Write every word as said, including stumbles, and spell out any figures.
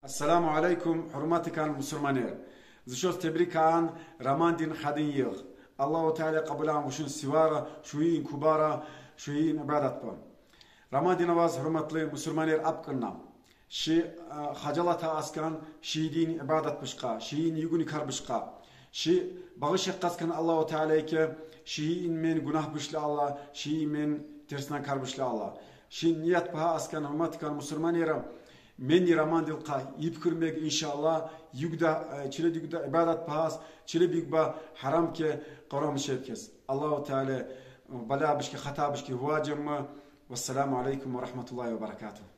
السلام عليكم حرماتي كان مسلمانير زشوس تبريكان رماندين خدين يغ الله تعالى قبلهم وشون سوارة شوين كبارة شوين عبادات بون رماندين نواز حرمت لي مسلمانير أبكرنا شي خجلتها أسكان شي دين عبادات بشقا شي يقولي كار بشقا شي بغش قسكن الله تعالى ك شي من جناح بشلا الله شي من ترسنا كار بشلا الله شي نيات بها أسكن حرماتي كان مسلمانير مني رمان دلقا يبكرمك إن شاء الله يقدا چله يقدا عبادات باس چله بيقبا حرام كه قرام شبكس الله تعالى بلا بشكي خطا بشكي هواجم والسلام عليكم ورحمة الله وبركاته.